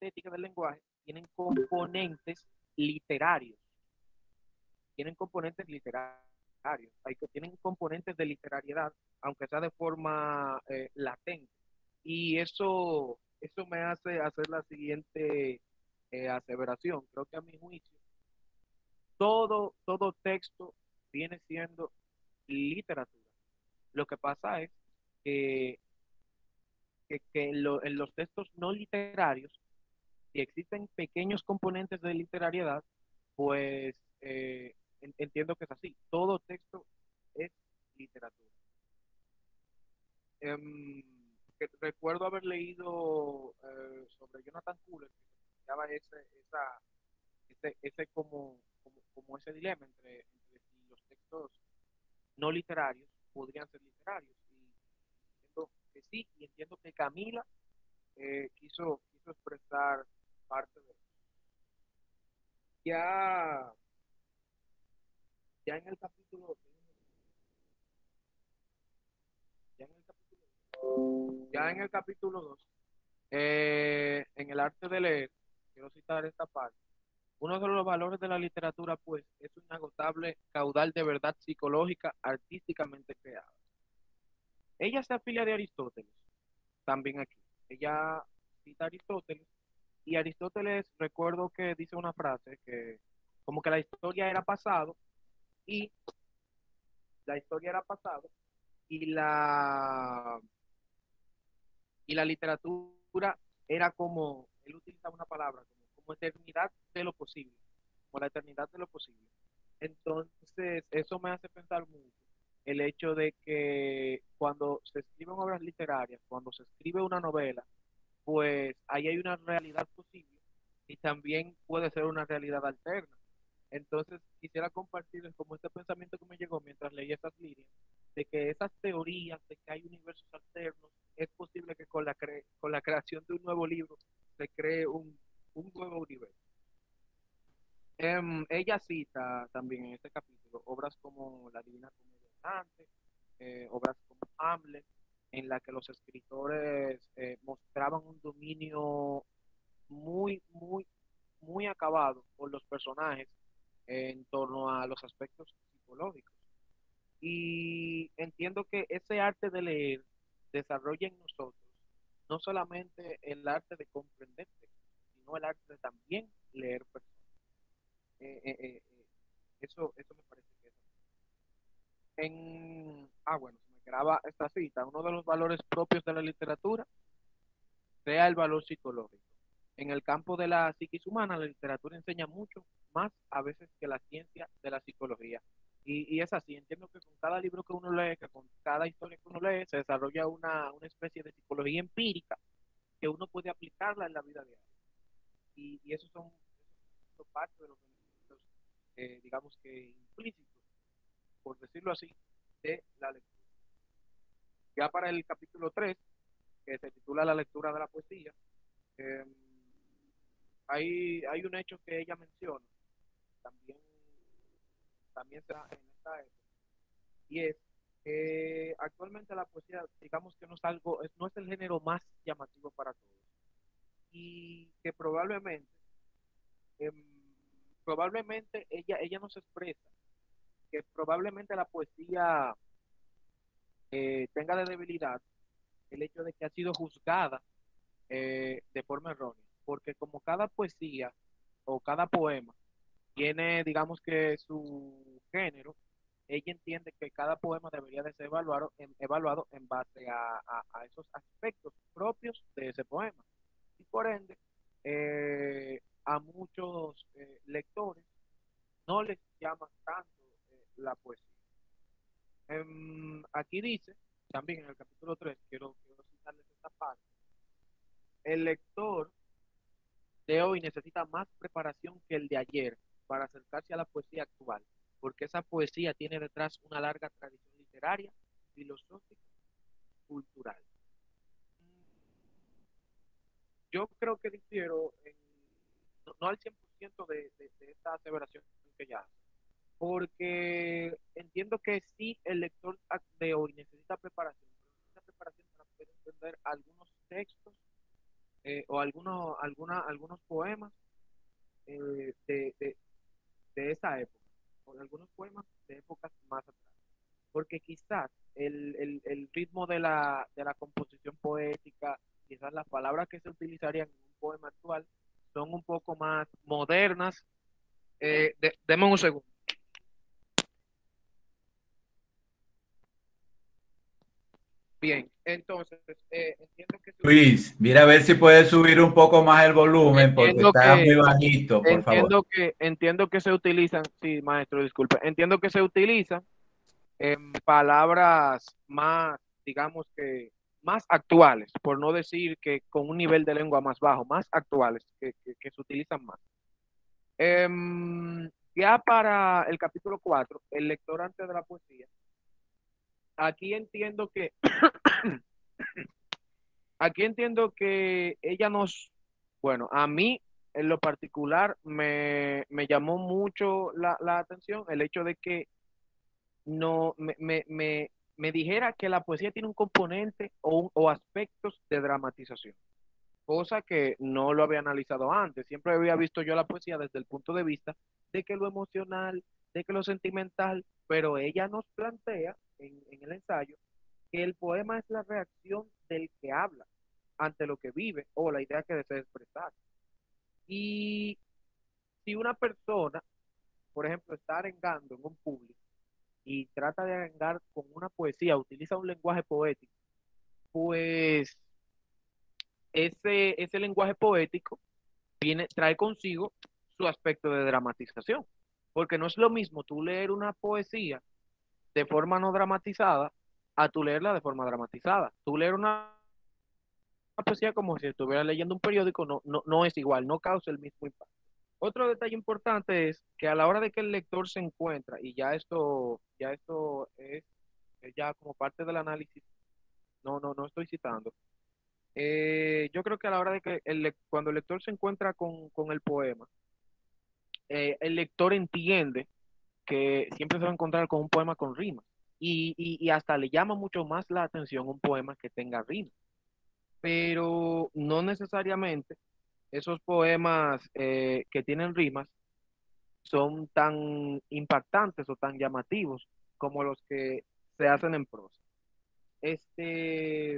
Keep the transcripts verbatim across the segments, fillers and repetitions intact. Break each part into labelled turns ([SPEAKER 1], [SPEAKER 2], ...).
[SPEAKER 1] estética del lenguaje tienen componentes literarios, tienen componentes literarios, hay que tienen componentes de literariedad, aunque sea de forma eh, latente. Y eso, eso me hace hacer la siguiente eh, aseveración. Creo que a mi juicio, todo, todo texto viene siendo literatura. Lo que pasa es que, que, que en, lo, en los textos no literarios, si existen pequeños componentes de literariedad, pues eh, en- entiendo que es así. Todo texto es literatura. Em, que recuerdo haber leído eh, sobre Jonathan Fuller, que planteaba ese, esa, ese, ese como, como, como ese dilema entre, entre si los textos no literarios podrían ser literarios. Y entiendo que sí, y entiendo que Camila eh, quiso, quiso expresar parte de eso. Ya, ya en el capítulo, ya en el capítulo, ya en el capítulo dos, eh, en el arte de leer, quiero citar esta parte. Uno de los valores de la literatura, pues, es un inagotable caudal de verdad psicológica artísticamente creada. Ella se afilia de Aristóteles, también aquí. Ella cita a Aristóteles, y Aristóteles, recuerdo que dice una frase que como que la historia era pasado, y la historia era pasado, y la, y la literatura era como, él utiliza una palabra, como, como eternidad de lo posible, como la eternidad de lo posible. Entonces, eso me hace pensar mucho el hecho de que cuando se escriben obras literarias, cuando se escribe una novela, pues ahí hay una realidad posible y también puede ser una realidad alterna. Entonces, quisiera compartirles como este pensamiento que me llegó mientras leía esas líneas, de que esas teorías de que hay universos alternos, es posible que con la, cre con la creación de un nuevo libro se cree un, un nuevo universo. Em, ella cita también en este capítulo obras como La Divina Comedia de Dante, eh, obras como Hamlet, en la que los escritores eh, mostraban un dominio muy, muy, muy acabado por los personajes en torno a los aspectos psicológicos. Y entiendo que ese arte de leer desarrolla en nosotros no solamente el arte de comprender textos, sino el arte de también leer personas. Eh, eh, eh, eh, eso, eso me parece que es. En, ah, bueno, se me graba esta cita. Uno de los valores propios de la literatura sea el valor psicológico. En el campo de la psiquis humana, la literatura enseña mucho más a veces que la ciencia de la psicología. Y, y es así, entiendo que con cada libro que uno lee, que con cada historia que uno lee, se desarrolla una, una especie de psicología empírica que uno puede aplicarla en la vida diaria. Y, y esos son, esos son parte de los beneficios, eh, digamos que implícitos, por decirlo así, de la lectura. Ya para el capítulo tres, que se titula La lectura de la poesía, eh, hay, hay un hecho que ella menciona, también, también se da en esta época, y es que actualmente la poesía, digamos que no es algo, es, no es el género más llamativo para todos, y que probablemente, eh, probablemente ella, ella nos expresa que probablemente la poesía eh, tenga de debilidad el hecho de que ha sido juzgada eh, de forma errónea, porque como cada poesía o cada poema tiene, digamos que su género, ella entiende que cada poema debería de ser evaluado en, evaluado en base a, a, a esos aspectos propios de ese poema. Y por ende, eh, a muchos eh, lectores no les llama tanto eh, la poesía. Em, aquí dice, también en el capítulo tres quiero, quiero citarles esta parte, el lector de hoy necesita más preparación que el de ayer para acercarse a la poesía actual, porque esa poesía tiene detrás una larga tradición literaria, filosófica, cultural. Yo creo que difiero, en, no, no al cien por ciento de, de, de esta aseveración que ya hace, porque entiendo que sí el lector de hoy necesita preparación, pero necesita preparación para poder entender algunos textos eh, o algunos, alguna, algunos poemas eh, de, de, de esa época, o algunos poemas de épocas más atrás. Porque quizás el, el, el ritmo de la, de la composición poética, quizás las palabras que se utilizarían en un poema actual son un poco más modernas. Eh, de, deme un segundo. Bien, entonces eh, entiendo que se utiliza,
[SPEAKER 2] Luis, mira a ver si puedes subir un poco más el volumen porque
[SPEAKER 1] entiendo
[SPEAKER 2] está muy
[SPEAKER 1] que
[SPEAKER 2] bajito, por favor.
[SPEAKER 1] entiendo que entiendo que se utilizan, sí, maestro, disculpe, entiendo que se utilizan en palabras más, digamos que más actuales, por no decir que con un nivel de lengua más bajo, más actuales, que, que, que se utilizan más. Em, ya para el capítulo cuatro, el lector antes de la poesía, aquí entiendo que, aquí entiendo que ella nos, bueno, a mí en lo particular me, me llamó mucho la, la atención el hecho de que no me, me, me, me dijera que la poesía tiene un componente o, un- o aspectos de dramatización, cosa que no lo había analizado antes. Siempre había visto yo la poesía desde el punto de vista de que lo emocional, de que lo sentimental, pero ella nos plantea en, en el ensayo que el poema es la reacción del que habla ante lo que vive o la idea que desea expresar. Y si una persona, por ejemplo, está arengando en un público, y trata de arengar con una poesía, utiliza un lenguaje poético, pues ese, ese lenguaje poético viene, trae consigo su aspecto de dramatización. Porque no es lo mismo tú leer una poesía de forma no dramatizada a tú leerla de forma dramatizada. Tú leer una poesía como si estuvieras leyendo un periódico no, no, no es igual, no causa el mismo impacto. Otro detalle importante es que a la hora de que el lector se encuentra, y ya esto, ya esto es ya como parte del análisis, no, no, no estoy citando. Eh, yo creo que a la hora de que el, lec- cuando el lector se encuentra con, con el poema, eh, el lector entiende que siempre se va a encontrar con un poema con rimas y, y, y hasta le llama mucho más la atención un poema que tenga rimas, pero no necesariamente esos poemas eh, que tienen rimas son tan impactantes o tan llamativos como los que se hacen en prosa. Este,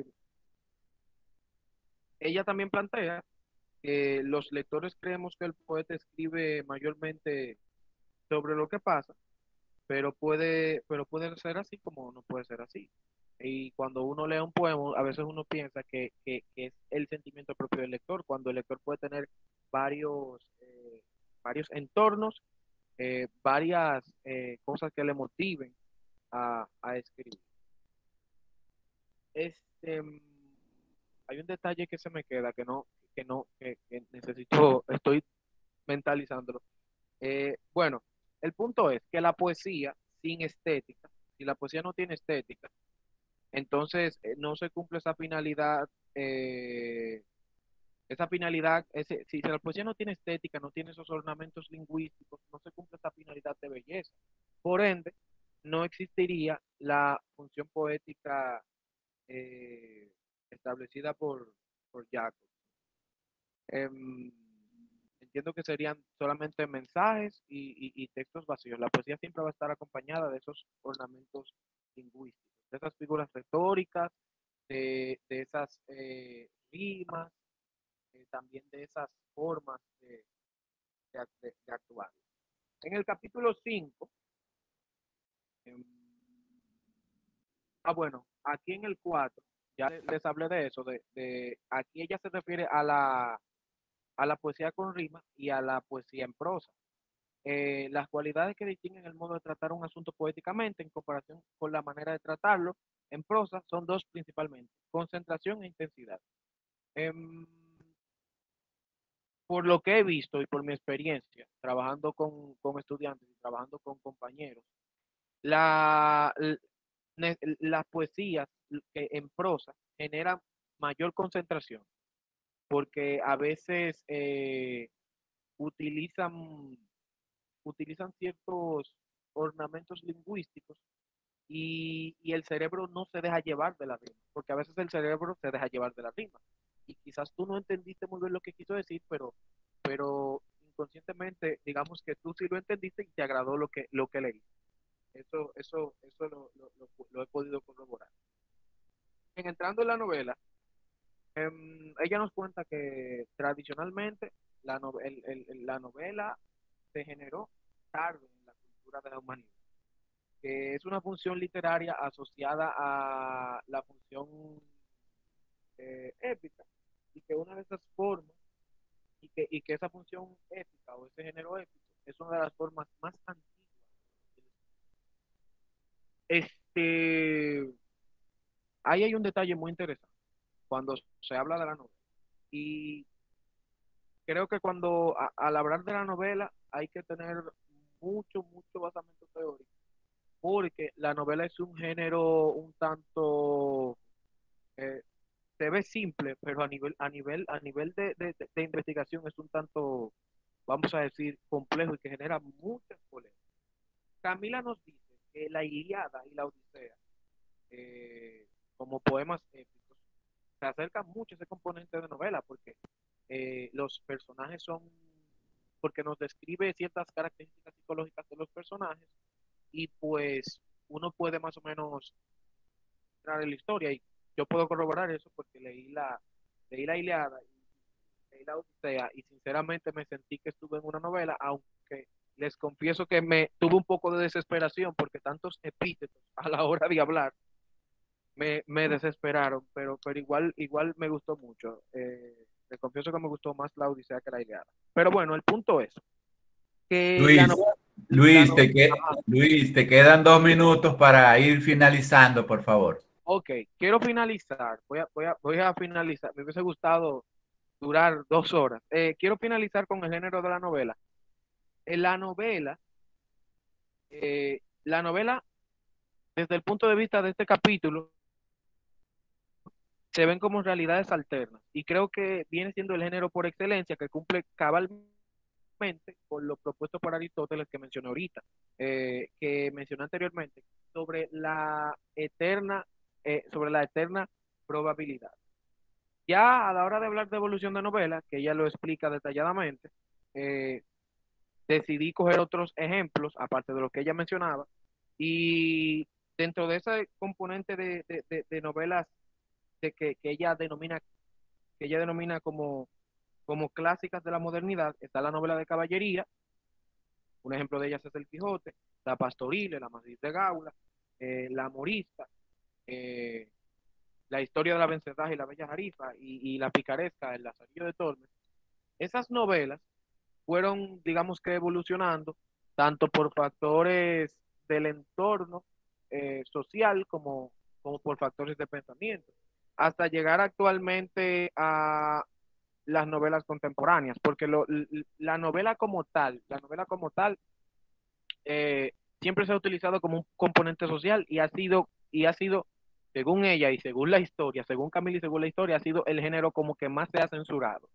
[SPEAKER 1] ella también plantea que los lectores creemos que el poeta escribe mayormente sobre lo que pasa, pero puede, pero puede ser así como no puede ser así. Y cuando uno lee un poema, a veces uno piensa que, que- que es el sentimiento propio del lector, cuando el lector puede tener varios, eh, varios entornos, eh, varias eh, cosas que le motiven a, a escribir. Este, mm, hay un detalle que se me queda, que no, que no, que, que necesito, estoy mentalizándolo. Eh, bueno, el punto es que la poesía sin estética, si la poesía no tiene estética, entonces eh, no se cumple esa finalidad, eh, esa finalidad, ese, si la poesía no tiene estética, no tiene esos ornamentos lingüísticos, no se cumple esa finalidad de belleza. Por ende, no existiría la función poética eh, establecida por, por Jacob. Em, entiendo que serían solamente mensajes y, y- y textos vacíos. La poesía siempre va a estar acompañada de esos ornamentos lingüísticos, de esas figuras retóricas, de, de esas eh, rimas, eh, también de esas formas de, de ac- de- de actuar. En el capítulo cinco, em, ah bueno, aquí en el cuatro ya les hablé de eso, de, de aquí ella se refiere a la, a la poesía con rima y a la poesía en prosa. Eh, las cualidades que distinguen el modo de tratar un asunto poéticamente en comparación con la manera de tratarlo en prosa son dos principalmente, concentración e intensidad. Em, por lo que he visto y por mi experiencia trabajando con, con estudiantes y trabajando con compañeros, la, ne- las poesías que en prosa generan mayor concentración porque a veces eh, utilizan, utilizan ciertos ornamentos lingüísticos y, y el cerebro no se deja llevar de la rima, porque a veces el cerebro se deja llevar de la rima. y quizás tú no entendiste muy bien lo que quiso decir, pero, pero inconscientemente, digamos que tú sí lo entendiste y te agradó lo que, lo que leí. Eso, eso, eso lo, lo, lo, lo he podido corroborar. En entrando en la novela, em, ella nos cuenta que tradicionalmente la, no- el- el- el- la novela se generó tarde en la cultura de la humanidad, que es una función literaria asociada a la función eh, épica, y que una de esas formas, y que, y que esa función épica o ese género épico es una de las formas más antiguas. Este, ahí hay un detalle muy interesante cuando se habla de la novela. Y creo que cuando a- al hablar de la novela hay que tener mucho, mucho basamento teórico, porque la novela es un género un tanto, eh, se ve simple, pero a nivel, a nivel, a nivel de, de, de- de investigación es un tanto, vamos a decir, complejo y que genera muchas polémicas. Camila nos dice que la Ilíada y la Odisea, eh, como poemas épicos, se acerca mucho a ese componente de novela, porque eh, los personajes son, porque nos describe ciertas características psicológicas de los personajes, y pues uno puede más o menos entrar en la historia, y yo puedo corroborar eso porque leí la, leí la Ilíada y leí la Odisea, y sinceramente me sentí que estuve en una novela, aunque les confieso que me tuve un poco de desesperación porque tantos epítetos a la hora de hablar me, me desesperaron, pero, pero igual, igual me gustó mucho. Eh, te confieso que me gustó más la Odisea que la Ilíada. Pero bueno, el punto es que la
[SPEAKER 2] Luis,
[SPEAKER 1] novela, la
[SPEAKER 2] Luis,
[SPEAKER 1] novela,
[SPEAKER 2] te que, Luis, te quedan dos minutos para ir finalizando, por favor.
[SPEAKER 1] ok, quiero finalizar, voy a, voy a, voy a finalizar, me hubiese gustado durar dos horas. Eh, quiero finalizar con el género de la novela. En la novela, eh, la novela, desde el punto de vista de este capítulo, se ven como realidades alternas, y creo que viene siendo el género por excelencia que cumple cabalmente con lo propuesto por Aristóteles, que mencioné ahorita, eh, que mencioné anteriormente, sobre la eterna, eh, sobre la eterna probabilidad. Ya a la hora de hablar de evolución de novela, que ella lo explica detalladamente, eh, decidí coger otros ejemplos, aparte de lo que ella mencionaba, y dentro de ese componente de, de, de, de novelas de que, que ella denomina, que ella denomina como, como clásicas de la modernidad, está la novela de caballería. Un ejemplo de ellas es El Quijote, La Pastorile, La Madrid de Gaula, eh, La Morista, eh, La Historia de la Vencedaje y la Bella Jarifa, y, y La Picaresca, El Lazarillo de Tormes. Esas novelas fueron, digamos que evolucionando, tanto por factores del entorno eh, social como, como por factores de pensamiento, hasta llegar actualmente a las novelas contemporáneas, porque lo, la novela como tal, la novela como tal, eh, siempre se ha utilizado como un componente social, y ha sido, y ha sido, según ella y según la historia, según Camila y según la historia, ha sido el género como que más se ha censurado.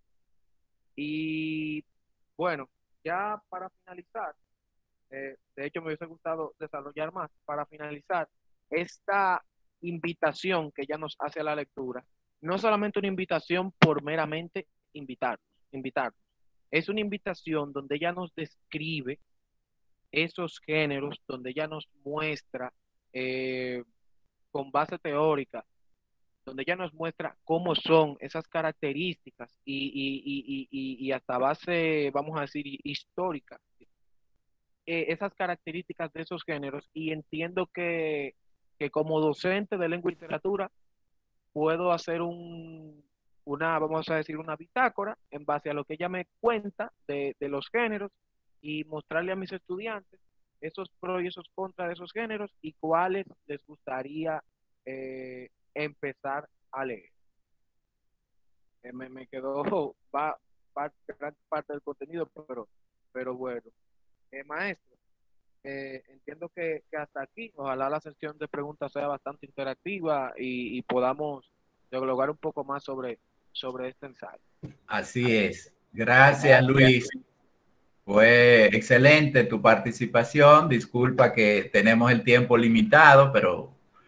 [SPEAKER 1] Y bueno, ya para finalizar, eh, de hecho me hubiese gustado desarrollar más, para finalizar, esta invitación que ella nos hace a la lectura, no solamente una invitación por meramente invitarnos, invitarnos, es una invitación donde ella nos describe esos géneros, donde ella nos muestra eh, con base teórica, donde ella nos muestra cómo son esas características, y, y, y, y, y hasta base, vamos a decir, histórica, eh, esas características de esos géneros. Y entiendo que, que como docente de lengua y literatura puedo hacer un, una, vamos a decir, una bitácora en base a lo que ella me cuenta de, de los géneros, y mostrarle a mis estudiantes esos pros y esos contras de esos géneros y cuáles les gustaría eh, empezar a leer. Eh, me, me quedó va, va, gran parte del contenido, pero, pero bueno. Eh, maestro, eh, entiendo que, que hasta aquí, ojalá la sesión de preguntas sea bastante interactiva, y, y podamos dialogar un poco más sobre, sobre este ensayo.
[SPEAKER 2] Así es. Gracias, Luis. Fue excelente tu participación. Disculpa que tenemos el tiempo limitado, pero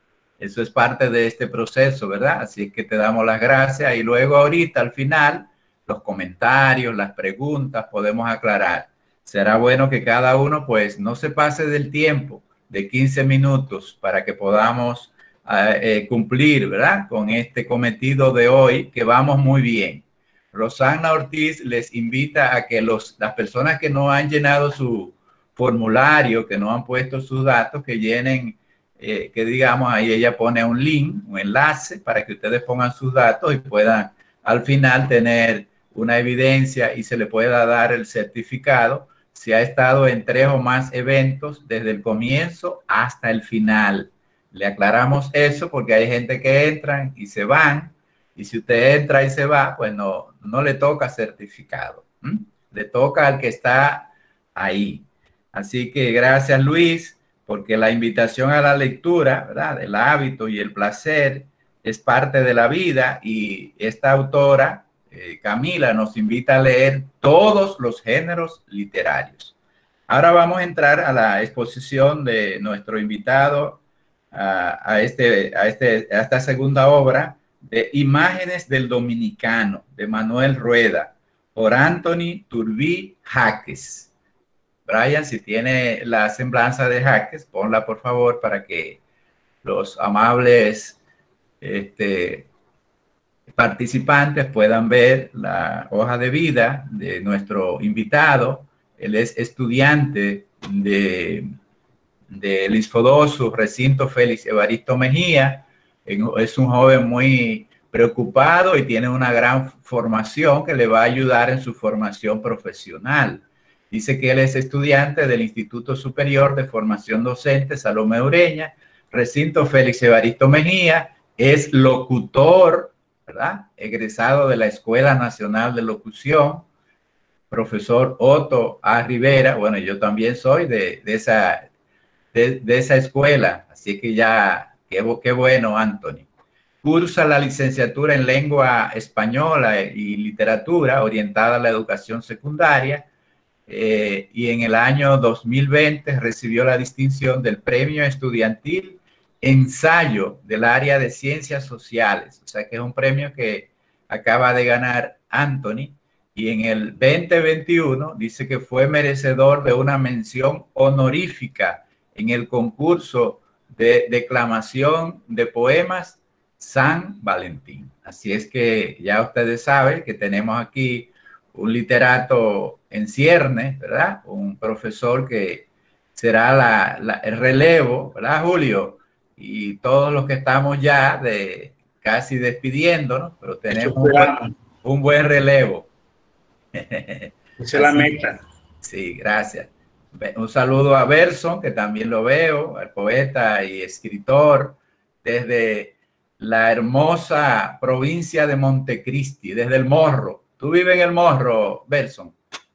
[SPEAKER 2] Eso es parte de este proceso, ¿verdad? Así que te damos las gracias y luego ahorita al final los comentarios, las preguntas podemos aclarar. Será bueno que cada uno pues no se pase del tiempo de quince minutos para que podamos eh, cumplir, ¿verdad? Con este cometido de hoy, que vamos muy bien. Rosana Ortiz les invita a que los, las personas que no han llenado su formulario, que no han puesto sus datos, que llenen, eh, que digamos, ahí ella pone un link, un enlace para que ustedes pongan sus datos y puedan al final tener una evidencia y se le pueda dar el certificado si ha estado en tres o más eventos desde el comienzo hasta el final. Le aclaramos eso porque hay gente que entran y se van, y si usted entra y se va, pues no, no le toca certificado. ¿Mm? Le toca al que está ahí. Así que gracias, Luis, porque la invitación a la lectura, ¿verdad?, del hábito y el placer es parte de la vida, y esta autora, eh, Camila, nos invita a leer todos los géneros literarios. Ahora vamos a entrar a la exposición de nuestro invitado a, a, este, a, este, a esta segunda obra de Imágenes del Dominicano, de Manuel Rueda, por Anthony Turbí Jaques. Brian, si tiene la semblanza de Jaques, ponla por favor para que los amables este, participantes puedan ver la hoja de vida de nuestro invitado. Él es estudiante de, de Lisfodosu, Recinto Félix Evaristo Mejía. Es un joven muy preocupado y tiene una gran formación que le va a ayudar en su formación profesional. Dice que él es estudiante del Instituto Superior de Formación Docente Salomé Ureña, Recinto Félix Evaristo Mejía, es locutor, ¿verdad?, egresado de la Escuela Nacional de Locución, profesor Otto A. Rivera. Bueno, yo también soy de, de, esa, de, de esa escuela, así que ya, qué, qué bueno, Anthony. Cursa la licenciatura en Lengua Española y Literatura orientada a la educación secundaria, eh, y en el año dos mil veinte recibió la distinción del Premio Estudiantil Ensayo del área de Ciencias Sociales. O sea que es un premio que acaba de ganar Anthony, y en el veinte veintiuno dice que fue merecedor de una mención honorífica en el concurso de declamación de poemas San Valentín. Así es que ya ustedes saben que tenemos aquí un literato en cierne, ¿verdad? Un profesor que será la, la, el relevo, ¿verdad, Julio? Y todos los que estamos ya de casi despidiéndonos, pero tenemos un buen, un buen relevo.
[SPEAKER 3] Esa es la meta.
[SPEAKER 2] Sí, gracias. Un saludo a Berson, que también lo veo, al poeta y escritor desde la hermosa provincia de Montecristi, desde el Morro. ¿Tú vives en el Morro, Berson?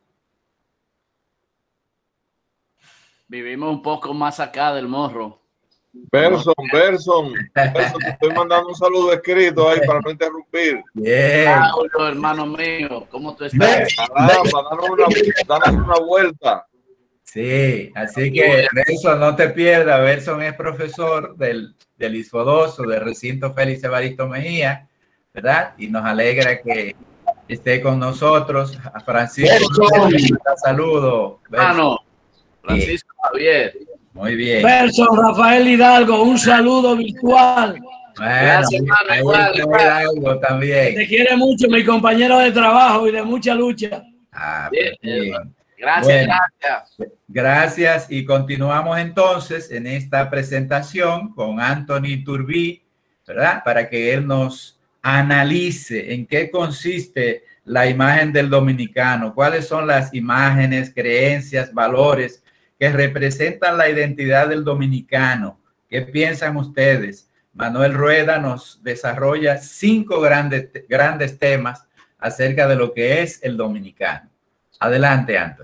[SPEAKER 4] Vivimos un poco más acá del Morro.
[SPEAKER 5] Berson, Berson, Berson, te estoy mandando un saludo escrito ahí para no interrumpir.
[SPEAKER 2] Bien.
[SPEAKER 4] Claro, hermano mío, ¿cómo tú estás?
[SPEAKER 5] Caramba, danos una, danos una vuelta.
[SPEAKER 2] Sí, así que Berson, no te pierdas. Berson es profesor del, del Isfodoso, del Recinto Félix Evaristo Mejía, ¿verdad? Y nos alegra que esté con nosotros. A Francisco, saludo.
[SPEAKER 4] Hermano, Francisco Javier.
[SPEAKER 2] Muy bien.
[SPEAKER 6] Berson, Rafael Hidalgo, un saludo virtual.
[SPEAKER 2] Bueno,
[SPEAKER 4] gracias, hermano,
[SPEAKER 2] ahí
[SPEAKER 4] igual,
[SPEAKER 2] está
[SPEAKER 4] igual.
[SPEAKER 2] Hidalgo también.
[SPEAKER 6] Te quiere mucho, mi compañero de trabajo y de mucha lucha.
[SPEAKER 2] Ah,
[SPEAKER 4] bien,
[SPEAKER 2] bien.
[SPEAKER 4] Gracias,
[SPEAKER 2] Bueno,
[SPEAKER 4] gracias.
[SPEAKER 2] Gracias, y continuamos entonces en esta presentación con Anthony Turbí, ¿verdad? Para que él nos analice en qué consiste la imagen del dominicano, cuáles son las imágenes, creencias, valores que representan la identidad del dominicano. ¿Qué piensan ustedes? Manuel Rueda nos desarrolla cinco grandes, grandes temas acerca de lo que es el dominicano. Adelante, Anthony.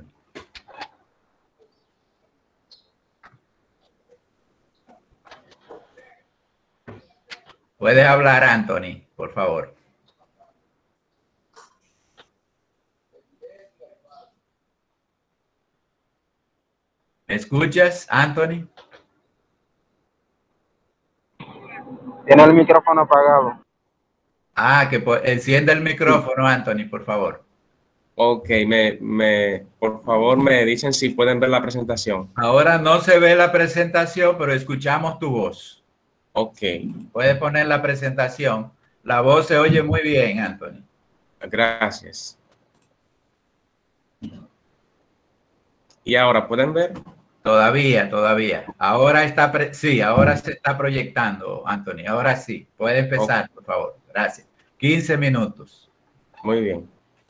[SPEAKER 2] Puedes hablar, Anthony, por favor. ¿Me escuchas, Anthony?
[SPEAKER 7] Tiene el micrófono apagado.
[SPEAKER 2] Ah, que po- encienda el micrófono, Anthony, por favor.
[SPEAKER 8] Ok, me, me, por favor me dicen si pueden ver la presentación.
[SPEAKER 2] Ahora no se ve la presentación, pero escuchamos tu voz.
[SPEAKER 8] Ok,
[SPEAKER 2] Puedes poner la presentación. La voz se oye muy bien, Anthony.
[SPEAKER 8] gracias. Y ahora, ¿pueden ver?
[SPEAKER 2] Todavía, todavía. Ahora está, pre- sí, ahora se está proyectando, Anthony. Ahora sí. Puede empezar, por favor. Gracias. quince minutos.
[SPEAKER 8] Muy bien.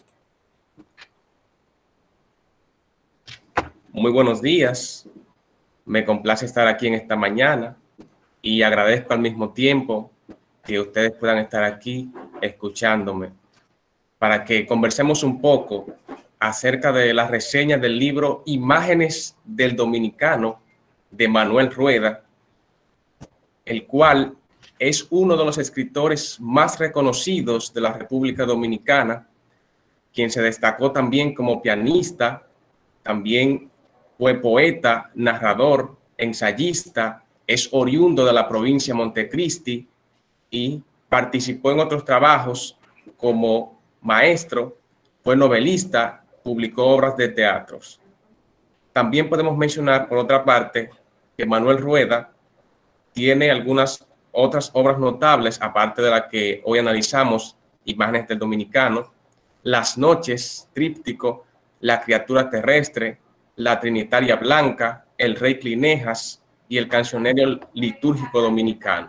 [SPEAKER 8] Muy buenos días. Me complace estar aquí en esta mañana y agradezco al mismo tiempo que ustedes puedan estar aquí escuchándome para que conversemos un poco acerca de las reseñas del libro Imágenes del Dominicano de Manuel Rueda, el cual es uno de los escritores más reconocidos de la República Dominicana, quien se destacó también como pianista, también fue poeta, narrador, ensayista, es oriundo de la provincia de Montecristi y participó en otros trabajos como maestro, fue novelista, publicó obras de teatros. También podemos mencionar, por otra parte, que Manuel Rueda tiene algunas otras obras notables, aparte de la que hoy analizamos, Imágenes del Dominicano, Las Noches, tríptico, La Criatura Terrestre, La Trinitaria Blanca, El Rey Clinejas y El Cancionero Litúrgico Dominicano.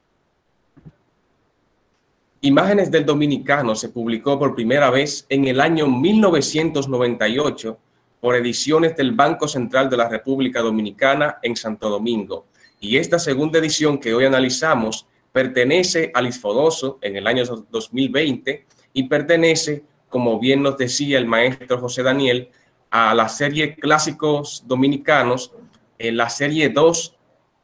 [SPEAKER 8] Imágenes del Dominicano se publicó por primera vez en el año mil novecientos noventa y ocho por Ediciones del Banco Central de la República Dominicana en Santo Domingo. Y esta segunda edición que hoy analizamos pertenece al Isfodoso en el año dos mil veinte y pertenece, como bien nos decía el maestro José Daniel, a la serie Clásicos Dominicanos, en la serie dos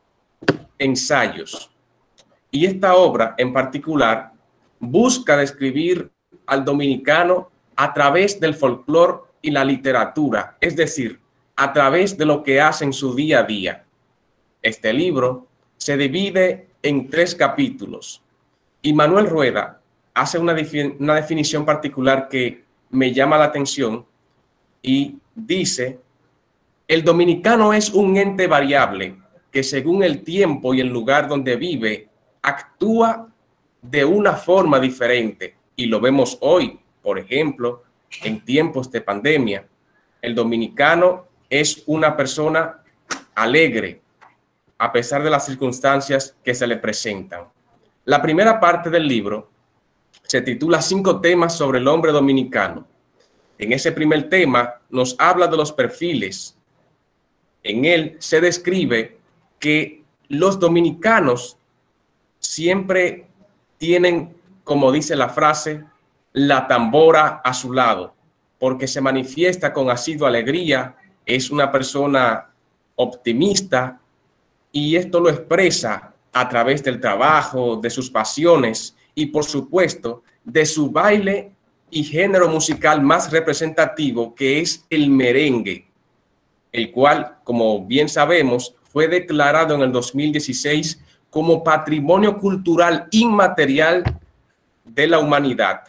[SPEAKER 8] Ensayos. Y esta obra en particular busca describir al dominicano a través del folclore y la literatura, es decir, a través de lo que hace en su día a día. Este libro se divide en tres capítulos y Manuel Rueda hace una, defin- una definición particular que me llama la atención y dice: el dominicano es un ente variable que según el tiempo y el lugar donde vive actúa de una forma diferente, y lo vemos hoy, por ejemplo, en tiempos de pandemia. El dominicano es una persona alegre a pesar de las circunstancias que se le presentan. La primera parte del libro se titula Cinco temas sobre el hombre dominicano. En ese primer tema nos habla de los perfiles. En él se describe que los dominicanos siempre tienen, como dice la frase, la tambora a su lado, porque se manifiesta con asidua alegría, es una persona optimista y esto lo expresa a través del trabajo, de sus pasiones y, por supuesto, de su baile y género musical más representativo, que es el merengue, el cual, como bien sabemos, fue declarado en el dos mil dieciséis como Patrimonio Cultural Inmaterial de la Humanidad.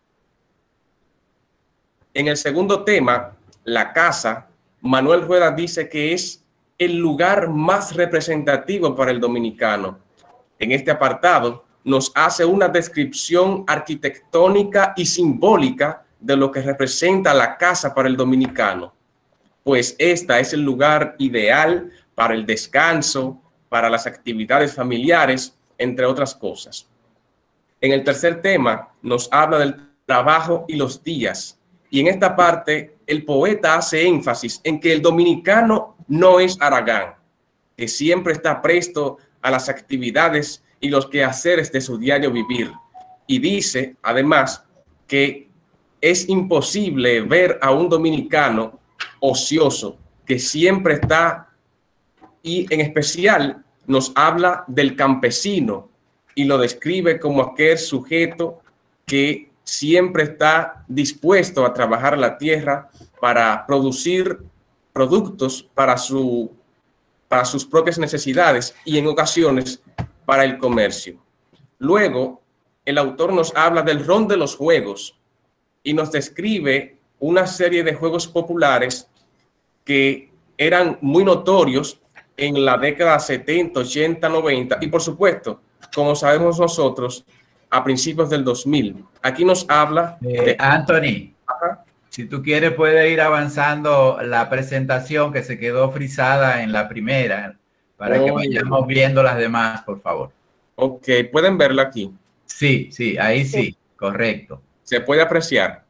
[SPEAKER 8] En el segundo tema, la casa, Manuel Rueda dice que es el lugar más representativo para el dominicano. En este apartado nos hace una descripción arquitectónica y simbólica de lo que representa la casa para el dominicano, pues esta es el lugar ideal para el descanso, para las actividades familiares, entre otras cosas. En el tercer tema nos habla del trabajo y los días, y en esta parte el poeta hace énfasis en que el dominicano no es haragán, que siempre está presto a las actividades y los quehaceres de su diario vivir. Y dice, además, que es imposible ver a un dominicano ocioso, que siempre está, y en especial nos habla del campesino y lo describe como aquel sujeto que siempre está dispuesto a trabajar la tierra para producir productos para, su, para sus propias necesidades y en ocasiones para el comercio. Luego, el autor nos habla del ron de los juegos y nos describe una serie de juegos populares que eran muy notorios en la década setenta, ochenta, noventa y por supuesto, como sabemos nosotros, a principios del dos mil. Aquí nos habla
[SPEAKER 2] Eh,
[SPEAKER 8] de...
[SPEAKER 2] Anthony,
[SPEAKER 8] Ajá.
[SPEAKER 2] si tú quieres puede ir avanzando la presentación que se quedó frisada en la primera para que
[SPEAKER 8] Oh.
[SPEAKER 2] vayamos viendo las demás, por favor.
[SPEAKER 8] Ok, pueden verla aquí.
[SPEAKER 2] Sí, sí, ahí sí, correcto.
[SPEAKER 8] Se puede apreciar.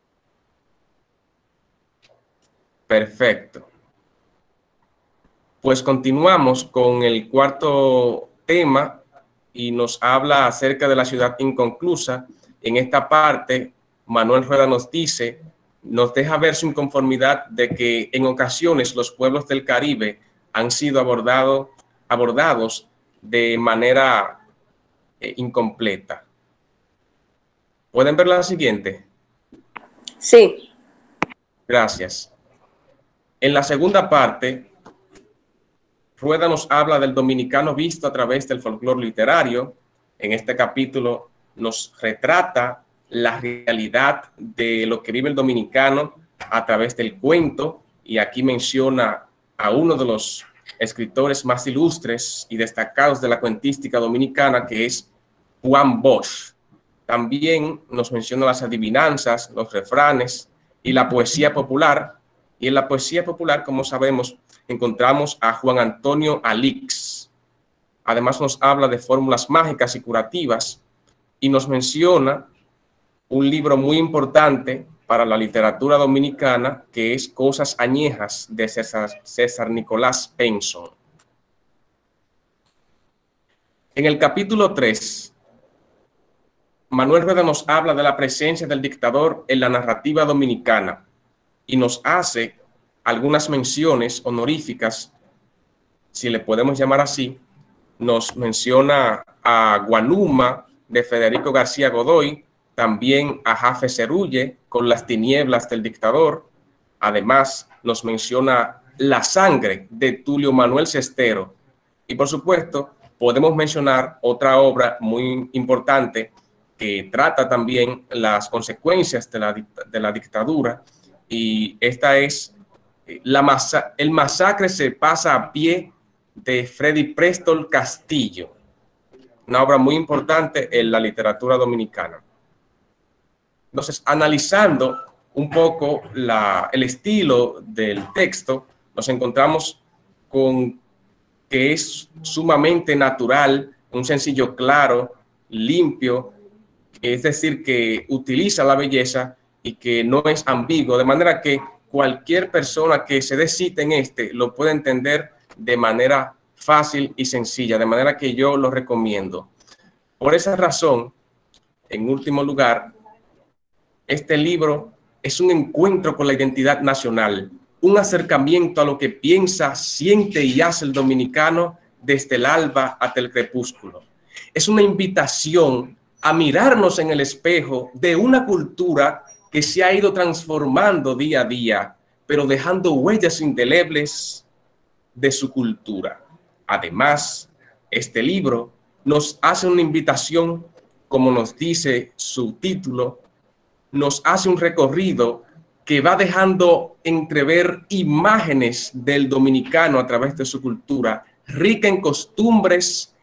[SPEAKER 8] Perfecto. Pues continuamos con el cuarto tema y nos habla acerca de la ciudad inconclusa. En esta parte, Manuel Rueda nos dice, nos deja ver su inconformidad de que en ocasiones los pueblos del Caribe han sido abordado, abordados de manera eh, incompleta. ¿Pueden ver la siguiente?
[SPEAKER 7] Sí.
[SPEAKER 8] Gracias. En la segunda parte, Rueda nos habla del dominicano visto a través del folclore literario. En este capítulo nos retrata la realidad de lo que vive el dominicano a través del cuento, y aquí menciona a uno de los escritores más ilustres y destacados de la cuentística dominicana, que es Juan Bosch. También nos menciona las adivinanzas, los refranes y la poesía popular. Y en la poesía popular, como sabemos, encontramos a Juan Antonio Alix. Además nos habla de fórmulas mágicas y curativas y nos menciona un libro muy importante para la literatura dominicana, que es Cosas Añejas, de César, César Nicolás Benson. En el capítulo tres, Manuel Rueda nos habla de la presencia del dictador en la narrativa dominicana y nos hace algunas menciones honoríficas, si le podemos llamar así. Nos menciona a Guanuma de Federico García Godoy, también a Jafe Cerulle con Las tinieblas del dictador. Además, nos menciona La sangre de Tulio Manuel Cestero. Y por supuesto, podemos mencionar otra obra muy importante que trata también las consecuencias de la, de la dictadura, y esta es la masa, El masacre se pasa a pie, de Freddy Prestol Castillo, una obra muy importante en la literatura dominicana. Entonces, analizando un poco la, el estilo del texto, nos encontramos con que es sumamente natural, un sencillo claro, limpio, es decir, que utiliza la belleza y que no es ambiguo, de manera que cualquier persona que se dé cita en este lo puede entender de manera fácil y sencilla, de manera que yo lo recomiendo. Por esa razón, en último lugar, este libro es un encuentro con la identidad nacional, un acercamiento a lo que piensa, siente y hace el dominicano desde el alba hasta el crepúsculo. Es una invitación a mirarnos en el espejo de una cultura que se ha ido transformando día a día, pero dejando huellas indelebles de su cultura. Además, este libro nos hace una invitación, como nos dice su título, nos hace un recorrido que va dejando entrever imágenes del dominicano a través de su cultura, rica en costumbres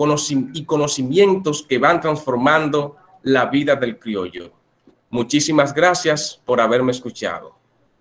[SPEAKER 8] y conocimientos que van transformando la vida del criollo. Muchísimas gracias por haberme escuchado.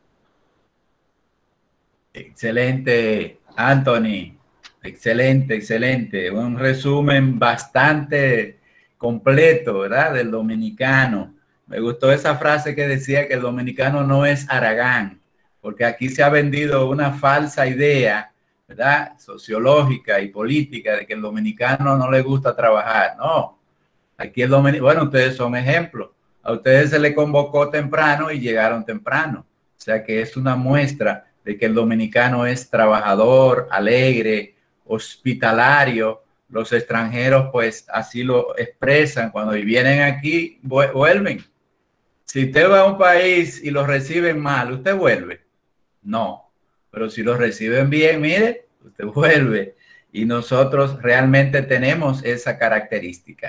[SPEAKER 2] Excelente, Anthony. Excelente, excelente. Un resumen bastante completo, ¿verdad? Del dominicano. Me gustó esa frase que decía que el dominicano no es Aragán, porque aquí se ha vendido una falsa idea, ¿verdad? Sociológica y política de que el dominicano no le gusta trabajar. No, aquí el dominicano, bueno, ustedes son ejemplos. A ustedes se les convocó temprano y llegaron temprano. O sea que es una muestra de que el dominicano es trabajador, alegre, hospitalario. Los extranjeros pues así lo expresan. Cuando vienen aquí, vuelven. Si usted va a un país y los reciben mal, ¿usted vuelve? No. Pero si los reciben bien, mire, usted vuelve. Y nosotros realmente tenemos esa característica.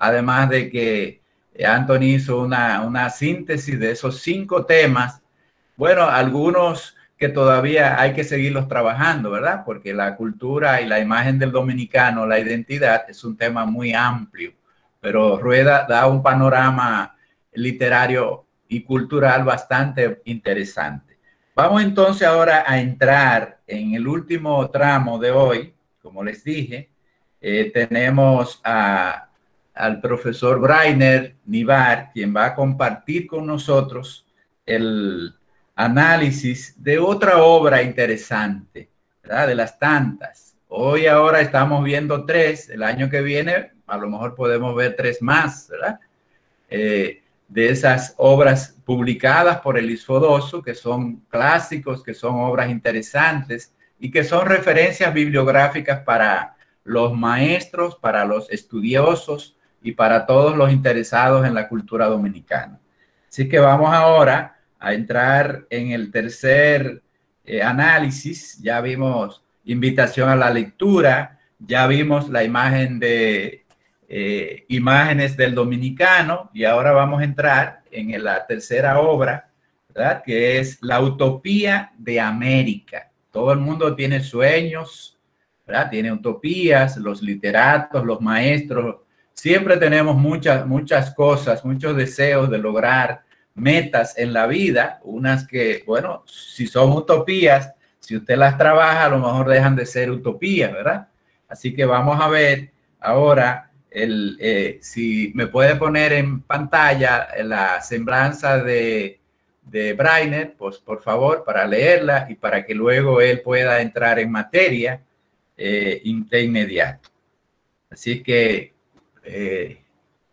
[SPEAKER 2] además de que Anthony hizo una, una síntesis de esos cinco temas. Bueno, algunos que todavía hay que seguirlos trabajando, ¿verdad? Porque la cultura y la imagen del dominicano, la identidad, es un tema muy amplio, pero Rueda da un panorama literario y cultural bastante interesante. Vamos entonces ahora a entrar en el último tramo de hoy. Como les dije, eh, tenemos a, al profesor Brainer Nivar, quien va a compartir con nosotros el análisis de otra obra interesante, ¿verdad? De las tantas. Hoy ahora estamos viendo tres, el año que viene a lo mejor podemos ver tres más, ¿verdad? Eh, de esas obras publicadas por el Isfodoso, que son clásicos, que son obras interesantes y que son referencias bibliográficas para los maestros, para los estudiosos y para todos los interesados en la cultura dominicana. Así que vamos ahora a entrar en el tercer eh, análisis. Ya vimos invitación a la lectura, ya vimos la imagen de eh, imágenes del dominicano y ahora vamos a entrar en la tercera obra, ¿verdad? Que es La Utopía de América. Todo el mundo tiene sueños, ¿verdad? Tiene utopías, los literatos, los maestros, siempre tenemos muchas, muchas cosas, muchos deseos de lograr metas en la vida, unas que, bueno, si son utopías, si usted las trabaja, a lo mejor dejan de ser utopías, ¿verdad? Así que vamos a ver ahora, el, eh, si me puede poner en pantalla la semblanza de, de Brainer, pues por favor, para leerla y para que luego él pueda entrar en materia eh, de inmediato. Así que, eh,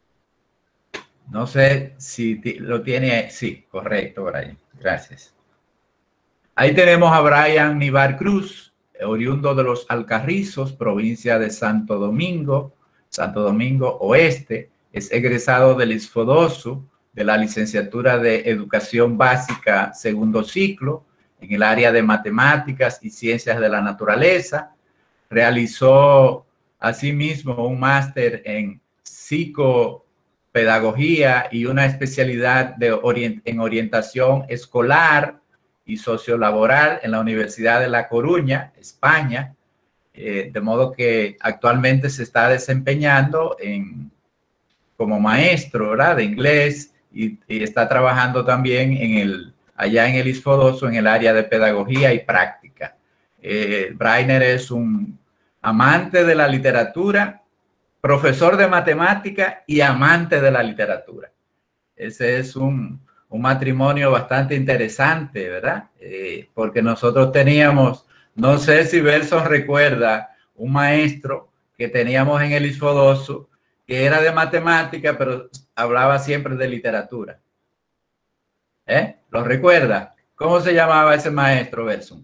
[SPEAKER 2] no sé si lo tiene. Sí, correcto, Brian. Gracias. Ahí tenemos a Brian Nivar Cruz, oriundo de los Alcarrizos, provincia de Santo Domingo, Santo Domingo Oeste. Es egresado del Isfodoso, de la licenciatura de Educación Básica segundo ciclo, en el área de Matemáticas y Ciencias de la Naturaleza. Realizó asimismo un máster en psicopedagogía y una especialidad de orient en orientación escolar y sociolaboral en la Universidad de La Coruña, España, eh, de modo que actualmente se está desempeñando en, como maestro, ¿verdad?, de inglés y, y está trabajando también en el, allá en el Isfodoso en el área de pedagogía y práctica. Eh, Brainer es un amante de la literatura, profesor de matemática y amante de la literatura. Ese es un, un matrimonio bastante interesante, ¿verdad? Eh, porque nosotros teníamos, no sé si Belson recuerda, un maestro que teníamos en el Isfodoso que era de matemática, pero hablaba siempre de literatura. ¿Eh? ¿Lo recuerda? ¿Cómo se llamaba ese maestro, Belson?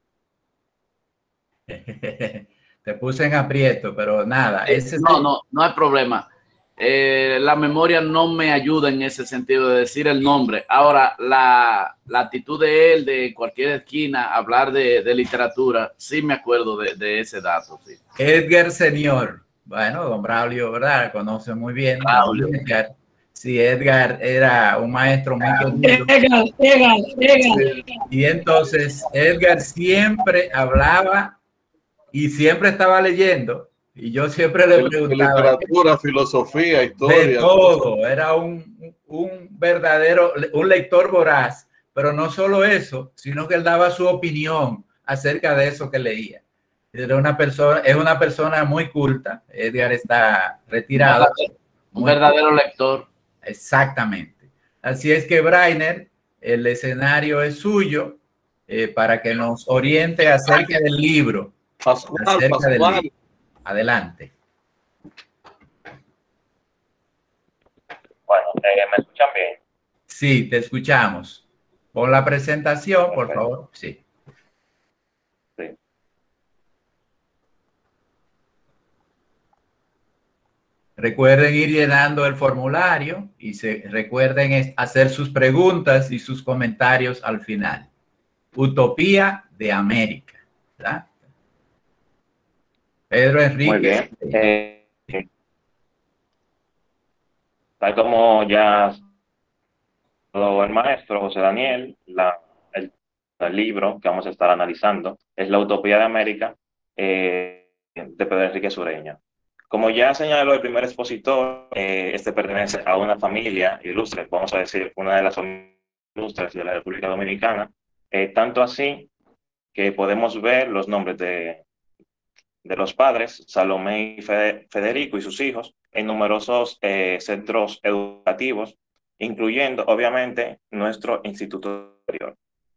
[SPEAKER 2] Te puse en aprieto, pero nada. Ese
[SPEAKER 4] no,
[SPEAKER 2] sí.
[SPEAKER 4] no, no hay problema. Eh, la memoria no me ayuda en ese sentido de decir el nombre. Ahora, la, la actitud de él, de cualquier esquina, hablar de, de literatura, sí me acuerdo de, de ese dato. Sí.
[SPEAKER 2] Edgar Senior. Bueno, don Braulio, ¿verdad? Conoce muy bien.
[SPEAKER 4] Braulio.
[SPEAKER 2] Edgar. Sí, Edgar era un maestro muy querido.
[SPEAKER 6] Edgar, Edgar, Edgar.
[SPEAKER 2] Y entonces Edgar siempre hablaba y siempre estaba leyendo. Y yo siempre le preguntaba.
[SPEAKER 5] Literatura, filosofía, historia.
[SPEAKER 2] De todo. Era un, un verdadero, un lector voraz. Pero no solo eso, sino que él daba su opinión acerca de eso que leía. Era una persona, es una persona muy culta. Edgar está retirado.
[SPEAKER 4] Un verdadero lector.
[SPEAKER 2] Exactamente. Así es que, Brainer, el escenario es suyo eh, para que nos oriente acerca del libro.
[SPEAKER 5] Pascual,
[SPEAKER 2] Acerca
[SPEAKER 5] Pascual.
[SPEAKER 2] del libro. Adelante.
[SPEAKER 9] Bueno, eh, ¿me escuchan bien?
[SPEAKER 2] Sí, te escuchamos. Pon la presentación, por
[SPEAKER 9] Perfecto.
[SPEAKER 2] favor. Sí.
[SPEAKER 9] Sí.
[SPEAKER 2] Recuerden ir llenando el formulario y se, recuerden es- hacer sus preguntas y sus comentarios al final. Utopía de América, ¿verdad? Pedro Enrique.
[SPEAKER 9] Muy bien. Eh, Tal como ya habló el maestro José Daniel, la, el, el libro que vamos a estar analizando es La Utopía de América, eh, de Pedro Enrique Sureña. Como ya señaló el primer expositor, eh, este pertenece a una familia ilustre, vamos a decir, una de las familias ilustres de la República Dominicana, eh, tanto así que podemos ver los nombres de, de los padres, Salomé y Federico y sus hijos, en numerosos eh, centros educativos, incluyendo, obviamente, nuestro Instituto Superior.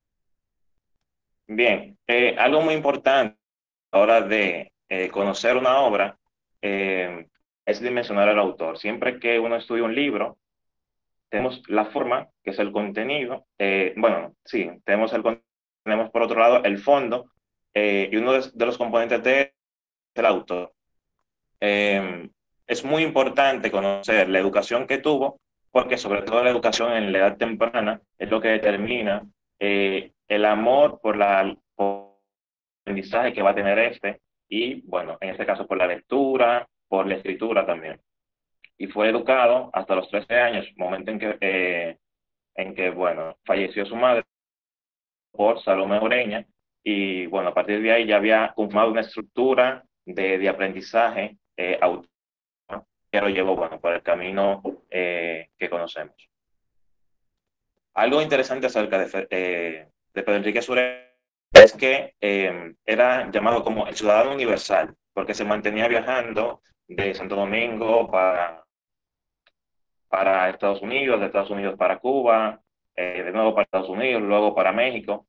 [SPEAKER 9] Bien, eh, algo muy importante a la hora de eh, conocer una obra eh, es dimensionar al autor. Siempre que uno estudia un libro, tenemos la forma, que es el contenido. Eh, bueno, sí, tenemos, el, tenemos por otro lado el fondo, eh, y uno de, de los componentes de el autor. Eh, es muy importante conocer la educación que tuvo, porque sobre todo la educación en la edad temprana es lo que determina eh, el amor por, la, por el aprendizaje que va a tener este, y bueno, en este caso por la lectura, por la escritura también. Y fue educado hasta los trece años, momento en que, eh, en que bueno, falleció su madre por Salomé Ureña, y bueno, a partir de ahí ya había conformado una estructura de, de aprendizaje eh, autónomo, ¿no? Que lo llevó, bueno, por el camino eh, que conocemos. Algo interesante acerca de, eh, de Pedro Enrique Sureña es que eh, era llamado como el ciudadano universal, porque se mantenía viajando de Santo Domingo para, para Estados Unidos, de Estados Unidos para Cuba, eh, de nuevo para Estados Unidos, luego para México.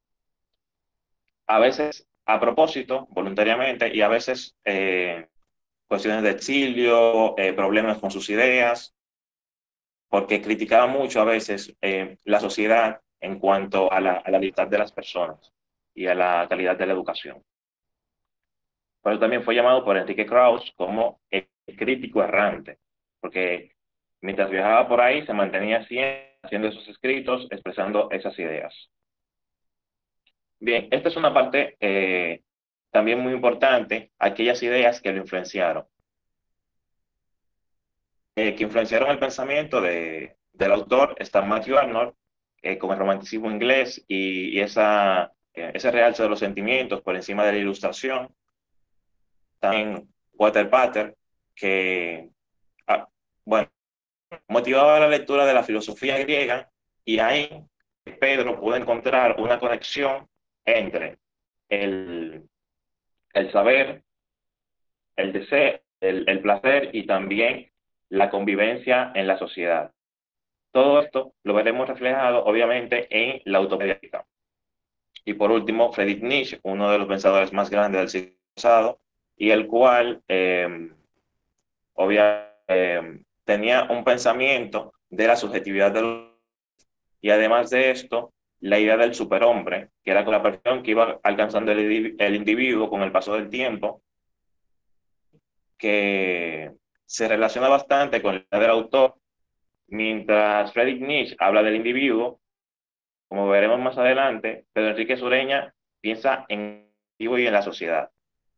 [SPEAKER 9] A veces a propósito, voluntariamente, y a veces eh, cuestiones de exilio, eh, problemas con sus ideas, porque criticaba mucho a veces eh, la sociedad en cuanto a la, a la libertad de las personas y a la calidad de la educación. Pero también fue llamado por Enrique Krauss como el crítico errante, porque mientras viajaba por ahí se mantenía siempre haciendo esos escritos, expresando esas ideas. Bien, esta es una parte eh, también muy importante, aquellas ideas que lo influenciaron. Eh, que influenciaron el pensamiento de, del autor está Matthew Arnold, eh, con el romanticismo inglés y, y esa, eh, ese realce de los sentimientos por encima de la ilustración. También Walter Pater, que, ah, bueno, motivaba la lectura de la filosofía griega, y ahí Pedro pudo encontrar una conexión entre el, el saber, el deseo, el, el placer y también la convivencia en la sociedad. Todo esto lo veremos reflejado, obviamente, en la utopía. Y por último, Friedrich Nietzsche, uno de los pensadores más grandes del siglo pasado, y el cual, eh, obviamente, eh, tenía un pensamiento de la subjetividad del... Y además de esto, la idea del superhombre, que era con la perfección que iba alcanzando el, el individuo con el paso del tiempo, que se relaciona bastante con la idea del autor. Mientras Friedrich Nietzsche habla del individuo, como veremos más adelante, Pedro Enrique Sureña piensa en el individuo y en la sociedad.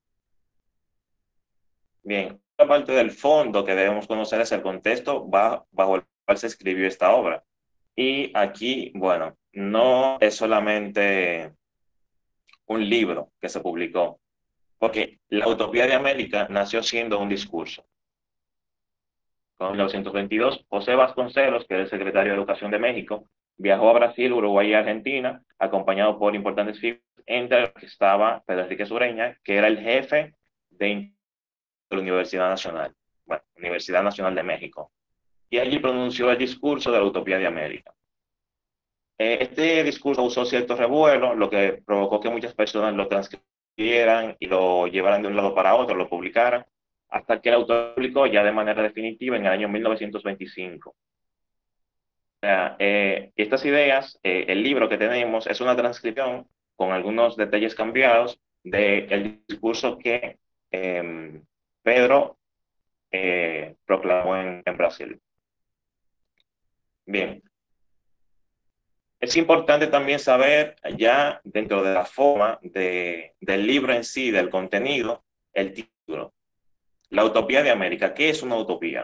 [SPEAKER 9] Bien, otra parte del fondo que debemos conocer es el contexto bajo, bajo el cual se escribió esta obra. Y aquí, bueno, no es solamente un libro que se publicó, porque La Utopía de América nació siendo un discurso. En mil novecientos veintidós, José Vasconcelos, que era el secretario de Educación de México, viajó a Brasil, Uruguay y Argentina, acompañado por importantes figuras, entre los que estaba Pedro Enrique Sureña, que era el jefe de la Universidad Nacional, bueno, Universidad Nacional de México. Y allí pronunció el discurso de la Utopía de América. Este discurso causó cierto revuelo, lo que provocó que muchas personas lo transcribieran y lo llevaran de un lado para otro, lo publicaran, hasta que el autor publicó ya de manera definitiva en el año mil novecientos veinticinco. O sea, eh, estas ideas, eh, el libro que tenemos es una transcripción con algunos detalles cambiados del discurso que eh, Pedro eh, proclamó en, en Brasil. Bien. Es importante también saber, ya dentro de la forma de, del libro en sí, del contenido, el título. La Utopía de América. ¿Qué es una utopía?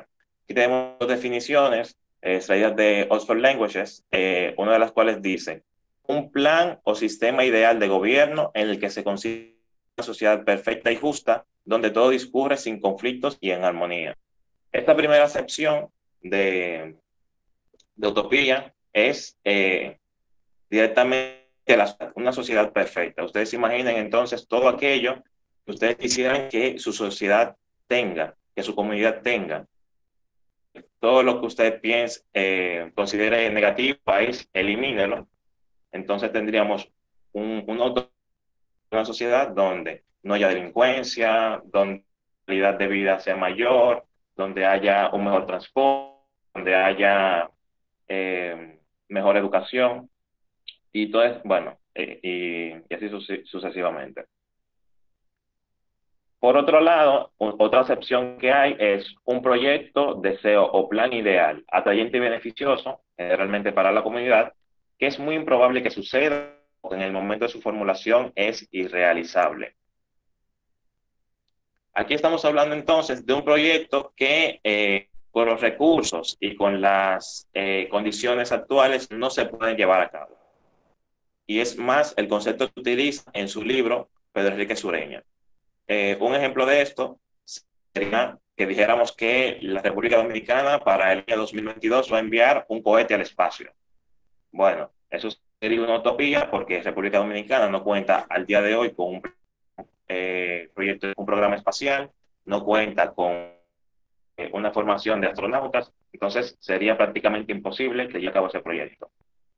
[SPEAKER 9] Aquí tenemos dos definiciones eh, extraídas de Oxford Languages, eh, una de las cuales dice: un plan o sistema ideal de gobierno en el que se consigue una sociedad perfecta y justa, donde todo discurre sin conflictos y en armonía. Esta primera acepción de, de utopía es eh, directamente la, una sociedad perfecta. Ustedes se imaginen entonces todo aquello que ustedes quisieran que su sociedad tenga, que su comunidad tenga. Todo lo que usted piense, eh, considere negativo, país, elimínelo. Entonces tendríamos un, un, una sociedad donde no haya delincuencia, donde la calidad de vida sea mayor, donde haya un mejor transporte, donde haya eh, mejor educación, y todo es, bueno, eh, y, y así sucesivamente. Por otro lado, otra acepción que hay es un proyecto, deseo o plan ideal, atrayente y beneficioso, generalmente para la comunidad, que es muy improbable que suceda, porque en el momento de su formulación es irrealizable. Aquí estamos hablando entonces de un proyecto que eh, con los recursos y con las eh, condiciones actuales no se pueden llevar a cabo. Y es más el concepto que utiliza en su libro Pedro Enrique Sureña. Eh, un ejemplo de esto sería que dijéramos que la República Dominicana para el año dos mil veintidós va a enviar un cohete al espacio. Bueno, eso sería una utopía porque República Dominicana no cuenta al día de hoy con un eh, proyecto, un programa espacial, no cuenta con eh, una formación de astronautas, entonces sería prácticamente imposible que lleve a cabo ese proyecto.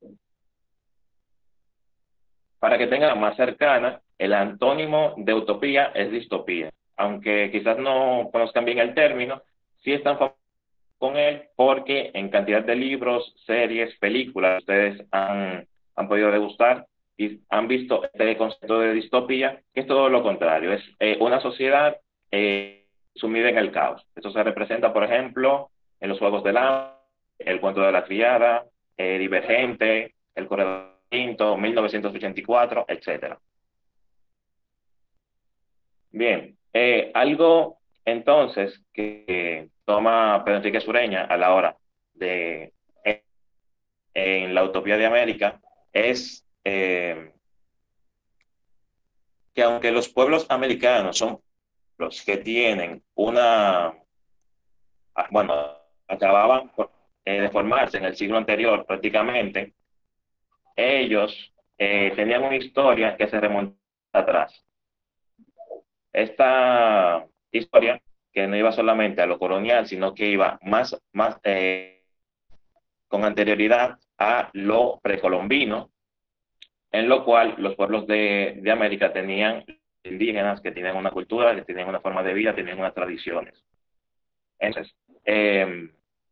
[SPEAKER 9] Para que tengan más cercana, el antónimo de utopía es distopía. Aunque quizás no conozcan bien el término, sí están con él porque en cantidad de libros, series, películas, ustedes han, han podido degustar y han visto este concepto de distopía, que es todo lo contrario. Es eh, una sociedad eh, sumida en el caos. Esto se representa, por ejemplo, en los Juegos del Hambre, El cuento de la criada, eh, Divergente, El corredor quinto, mil novecientos ochenta y cuatro, etcétera. Bien, eh, algo entonces que, que toma Pedro Enrique Sureña a la hora de en, en la utopía de América es eh, que aunque los pueblos americanos son los que tienen una, bueno, acababan por, eh, de formarse en el siglo anterior prácticamente, ellos eh, tenían una historia que se remonta atrás. Esta historia, que no iba solamente a lo colonial, sino que iba más, más eh, con anterioridad a lo precolombino, en lo cual los pueblos de, de América tenían indígenas que tenían una cultura, que tenían una forma de vida, tenían unas tradiciones. Entonces, eh,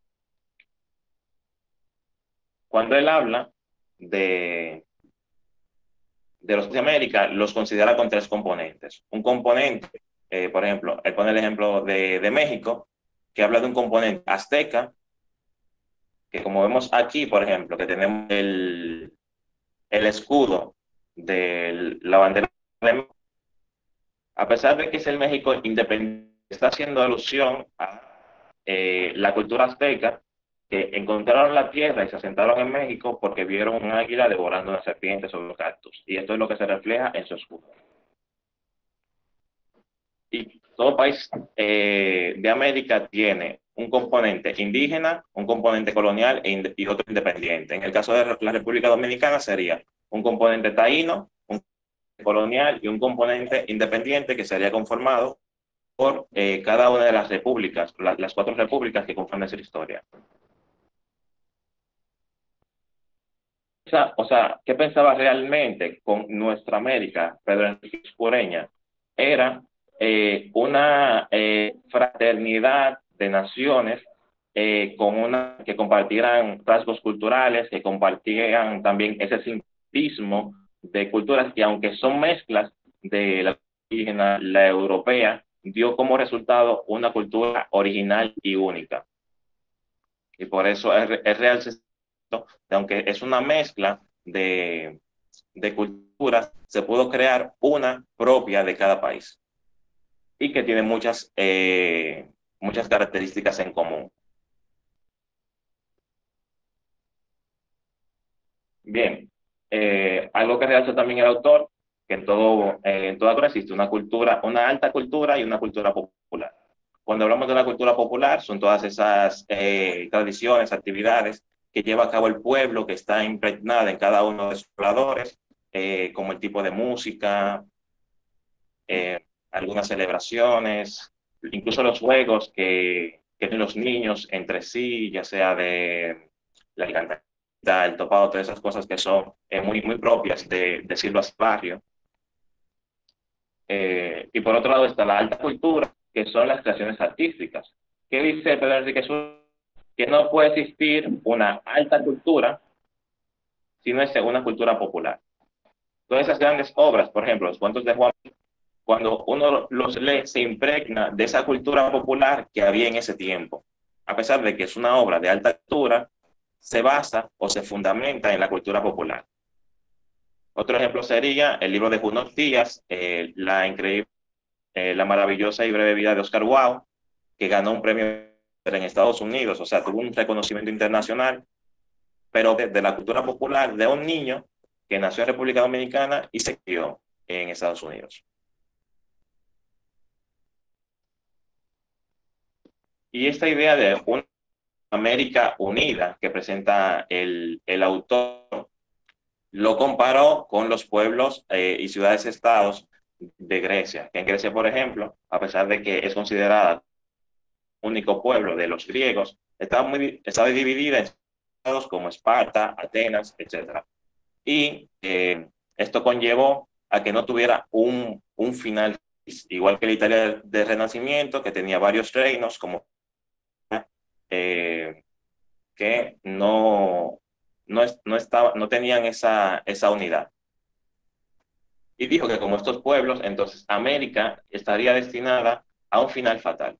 [SPEAKER 9] cuando él habla de, de los de América, los considera con tres componentes. Un componente, eh, por ejemplo, él pone el ejemplo de, de México, que habla de un componente azteca, que como vemos aquí, por ejemplo, que tenemos el, el escudo de la bandera de México, a pesar de que es el México independiente, está haciendo alusión a eh, la cultura azteca, que encontraron la tierra y se asentaron en México porque vieron un águila devorando una serpiente sobre los cactus. Y esto es lo que se refleja en su escudo. Y todo país eh, de América tiene un componente indígena, un componente colonial e y otro independiente. En el caso de la República Dominicana sería un componente taíno, un componente colonial y un componente independiente que sería conformado por eh, cada una de las repúblicas, la, las cuatro repúblicas que conforman esa historia. O sea, ¿qué pensaba realmente con nuestra América, Pedro Enrique Sureña? Era eh, una eh, fraternidad de naciones eh, con una, que compartieran rasgos culturales, que compartieran también ese simbolismo de culturas que, aunque son mezclas de la indígena, la europea, dio como resultado una cultura original y única. Y por eso es, es real, aunque es una mezcla de, de culturas, se pudo crear una propia de cada país y que tiene muchas, eh, muchas características en común. Bien, eh, algo que realza también el autor, que en, todo, eh, en toda obra existe una cultura, una alta cultura y una cultura popular. Cuando hablamos de la cultura popular, son todas esas eh, tradiciones, actividades que lleva a cabo el pueblo, que está impregnada en cada uno de sus pobladores, eh, como el tipo de música, eh, algunas celebraciones, incluso los juegos que, que tienen los niños entre sí, ya sea de la alcantarilla, el topado, todas esas cosas que son eh, muy, muy propias de, de Silvas Barrio. Eh, y por otro lado está la alta cultura, que son las creaciones artísticas. ¿Qué dice Pedro Enrique Suárez? Que no puede existir una alta cultura si no es una cultura popular. Todas esas grandes obras, por ejemplo, los cuentos de Juan, cuando uno los lee, se impregna de esa cultura popular que había en ese tiempo. A pesar de que es una obra de alta cultura, se basa o se fundamenta en la cultura popular. Otro ejemplo sería el libro de Junot Díaz, eh, la increíble, eh, la maravillosa y breve vida de Oscar Wilde, que ganó un premio en Estados Unidos, o sea, tuvo un reconocimiento internacional, pero de, de la cultura popular de un niño que nació en República Dominicana y se crió en Estados Unidos. Y esta idea de una América unida que presenta el, el autor, lo comparó con los pueblos eh, y ciudades-estados de Grecia, que en Grecia, por ejemplo, a pesar de que es considerada único pueblo de los griegos, estaba, muy, estaba dividida en estados como Esparta, Atenas, etcétera. Y eh, esto conllevó a que no tuviera un, un final, igual que la Italia del Renacimiento, que tenía varios reinos, como eh, que no, no, no, estaba, no tenían esa, esa unidad. Y dijo que como estos pueblos, entonces América estaría destinada a un final fatal.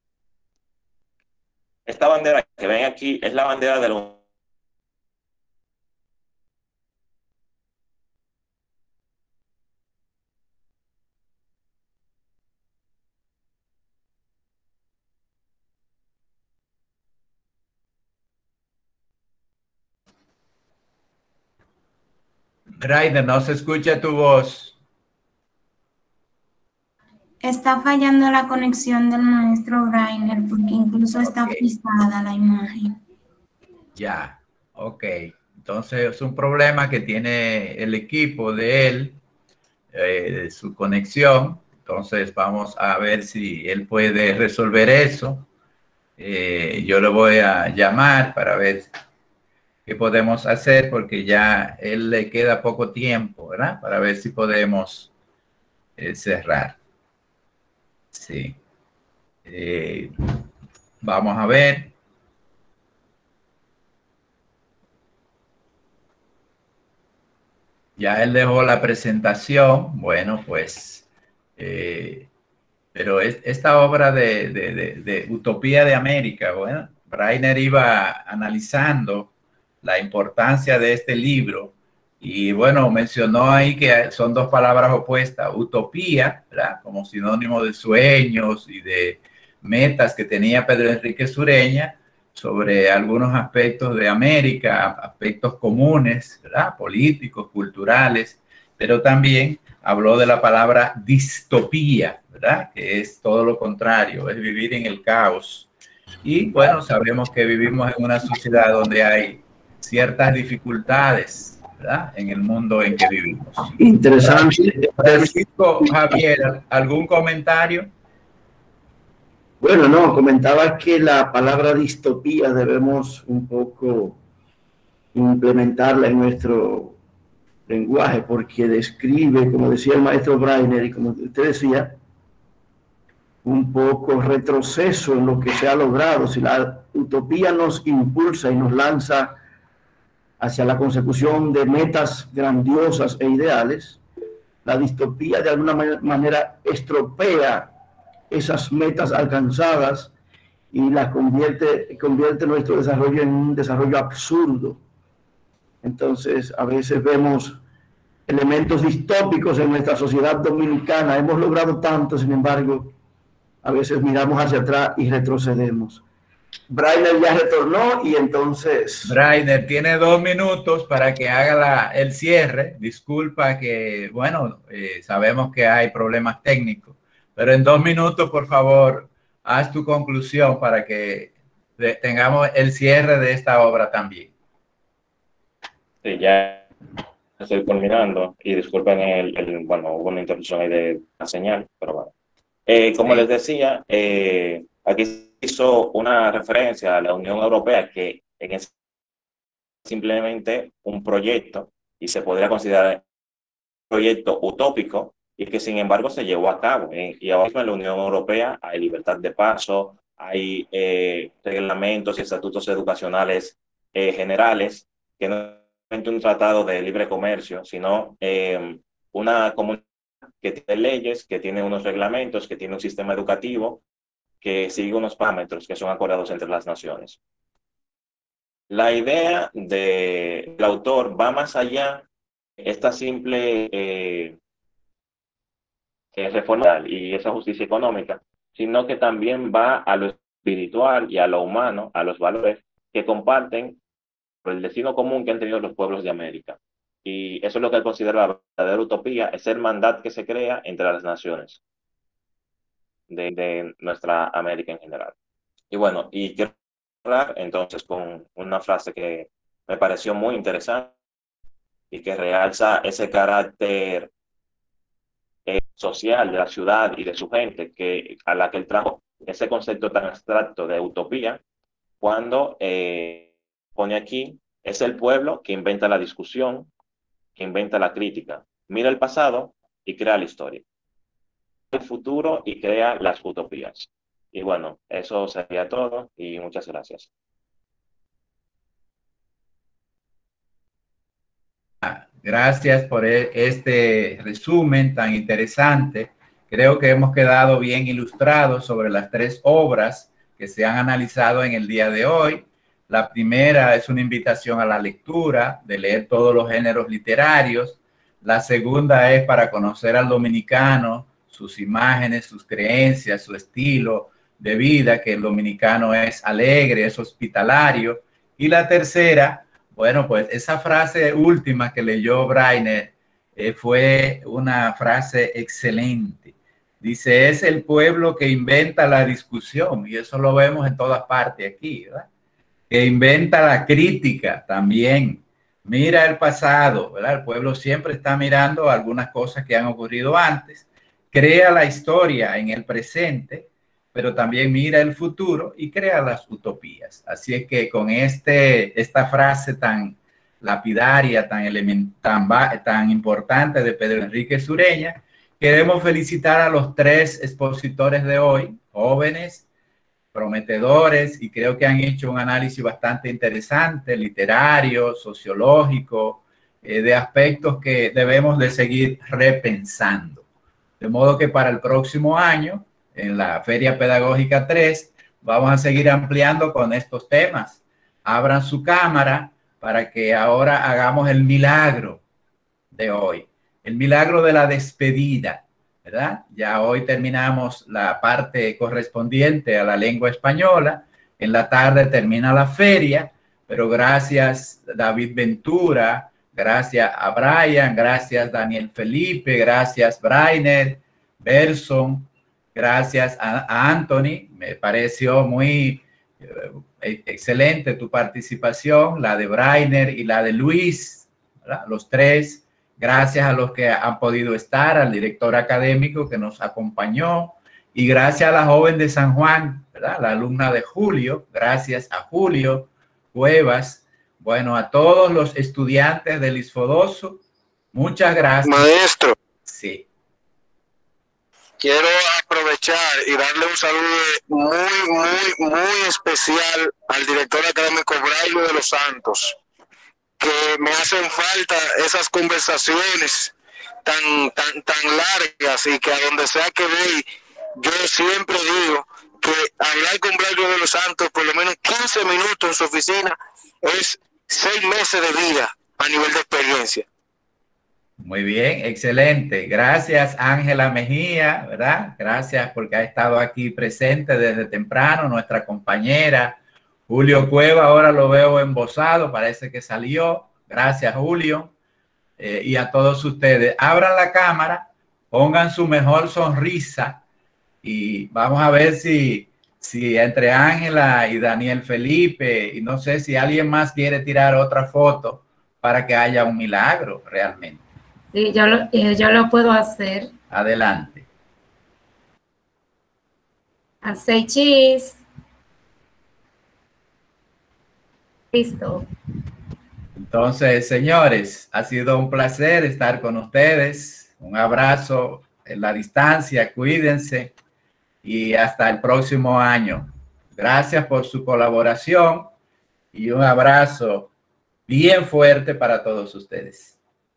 [SPEAKER 9] Esta bandera que ven aquí es la bandera de los...
[SPEAKER 2] Rainer, no se escucha tu voz.
[SPEAKER 10] Está fallando la conexión del maestro Rainer porque incluso está
[SPEAKER 2] Okay.
[SPEAKER 10] frisada la imagen.
[SPEAKER 2] Ya, ok. Entonces es un problema que tiene el equipo de él, eh, de su conexión. Entonces vamos a ver si él puede resolver eso. Eh, yo lo voy a llamar para ver qué podemos hacer, porque ya él le queda poco tiempo, ¿verdad? Para ver si podemos eh, cerrar. Sí. Eh, vamos a ver. Ya él dejó la presentación. Bueno, pues, eh, pero es, esta obra de, de, de, de Utopía de América, bueno, Rainer iba analizando la importancia de este libro y, bueno, mencionó ahí que son dos palabras opuestas, utopía, ¿verdad?, como sinónimo de sueños y de metas que tenía Pedro Enrique Sureña sobre algunos aspectos de América, aspectos comunes, ¿verdad?, políticos, culturales, pero también habló de la palabra distopía, ¿verdad?, que es todo lo contrario, es vivir en el caos. Y bueno, sabemos que vivimos en una sociedad donde hay ciertas dificultades, ¿verdad?, en el mundo en que vivimos.
[SPEAKER 11] Interesante.
[SPEAKER 2] Francisco Javier, ¿algún comentario?
[SPEAKER 11] Bueno, no, comentaba que la palabra distopía debemos un poco implementarla en nuestro lenguaje, porque describe, como decía el maestro Rainer y como usted decía, un poco retroceso en lo que se ha logrado. Si la utopía nos impulsa y nos lanza hacia la consecución de metas grandiosas e ideales, la distopía de alguna manera estropea esas metas alcanzadas y las convierte, convierte nuestro desarrollo en un desarrollo absurdo. Entonces, a veces vemos elementos distópicos en nuestra sociedad dominicana. Hemos logrado tanto, sin embargo, a veces miramos hacia atrás y retrocedemos. Brainer ya retornó y entonces...
[SPEAKER 2] Brainer tiene dos minutos para que haga la, el cierre. Disculpa que, bueno, eh, sabemos que hay problemas técnicos, pero en dos minutos, por favor, haz tu conclusión para que de, tengamos el cierre de esta obra también.
[SPEAKER 9] Sí, ya estoy culminando y disculpen, el, el, bueno, hubo una interrupción ahí de la señal, pero bueno. Eh, como sí. les decía, eh, aquí hizo una referencia a la Unión Europea que en es simplemente un proyecto y se podría considerar un proyecto utópico y que sin embargo se llevó a cabo. ¿eh? Y ahora mismo en la Unión Europea hay libertad de paso, hay eh, reglamentos y estatutos educacionales eh, generales que no es un tratado de libre comercio, sino eh, una comunidad que tiene leyes, que tiene unos reglamentos, que tiene un sistema educativo que sigue unos parámetros que son acordados entre las naciones. La idea del autor va más allá de esta simple eh, reforma y esa justicia económica, sino que también va a lo espiritual y a lo humano, a los valores que comparten por el destino común que han tenido los pueblos de América. Y eso es lo que considera la verdadera utopía, es el hermandad que se crea entre las naciones de, de nuestra América en general. Y bueno, y quiero hablar entonces con una frase que me pareció muy interesante y que realza ese carácter eh, social de la ciudad y de su gente, que, a la que él trajo ese concepto tan abstracto de utopía, cuando eh, pone aquí, es el pueblo que inventa la discusión, que inventa la crítica, mira el pasado y crea la historia, el futuro y crea las utopías. Y bueno, eso sería todo y muchas gracias.
[SPEAKER 2] Gracias por este resumen tan interesante. Creo que hemos quedado bien ilustrados sobre las tres obras que se han analizado en el día de hoy. La primera es una invitación a la lectura, de leer todos los géneros literarios. La segunda es para conocer al dominicano, sus imágenes, sus creencias, su estilo de vida, que el dominicano es alegre, es hospitalario. Y la tercera, bueno, pues esa frase última que leyó Brainer eh, fue una frase excelente. Dice, es el pueblo que inventa la discusión, y eso lo vemos en todas partes aquí, ¿verdad? Que inventa la crítica también. Mira el pasado, ¿verdad? El pueblo siempre está mirando algunas cosas que han ocurrido antes, crea la historia en el presente, pero también mira el futuro y crea las utopías. Así es que con este, esta frase tan lapidaria, tan, element, tan, tan importante de Pedro Enrique Sureña, queremos felicitar a los tres expositores de hoy, jóvenes, prometedores, y creo que han hecho un análisis bastante interesante, literario, sociológico, eh, de aspectos que debemos de seguir repensando. De modo que para el próximo año, en la Feria Pedagógica tres, vamos a seguir ampliando con estos temas. Abran su cámara para que ahora hagamos el milagro de hoy, el milagro de la despedida, ¿verdad? Ya hoy terminamos la parte correspondiente a la lengua española, en la tarde termina la feria, pero gracias David Ventura, gracias a Brian, gracias Daniel Felipe, gracias Brainer, Berson, gracias a, a Anthony, me pareció muy eh, excelente tu participación, la de Brainer y la de Luis, ¿verdad? Los tres. Gracias a los que han podido estar, al director académico que nos acompañó, y gracias a la joven de San Juan, ¿verdad? La alumna de Julio, gracias a Julio Cuevas, bueno, a todos los estudiantes del ISFODOSO, muchas gracias.
[SPEAKER 12] Maestro.
[SPEAKER 2] Sí.
[SPEAKER 12] Quiero aprovechar y darle un saludo muy, muy, muy especial al director académico Braulio de los Santos, que me hacen falta esas conversaciones tan, tan, tan largas, y que a donde sea que voy, yo siempre digo que hablar con Braulio de los Santos por lo menos quince minutos en su oficina es seis meses de vida a nivel de experiencia.
[SPEAKER 2] Muy bien, excelente. Gracias, Ángela Mejía, ¿verdad? Gracias porque ha estado aquí presente desde temprano, nuestra compañera, Julio Cueva, ahora lo veo embosado, parece que salió. Gracias, Julio. Eh, y a todos ustedes, abran la cámara, pongan su mejor sonrisa y vamos a ver si, si entre Ángela y Daniel Felipe, y no sé si alguien más quiere tirar otra foto para que haya un milagro realmente.
[SPEAKER 10] Sí, yo lo, eh, yo lo puedo hacer.
[SPEAKER 2] Adelante.
[SPEAKER 10] Hacer cheese. Listo.
[SPEAKER 2] Entonces, señores, ha sido un placer estar con ustedes. Un abrazo en la distancia, cuídense y hasta el próximo año. Gracias por su colaboración y un abrazo bien fuerte para todos ustedes.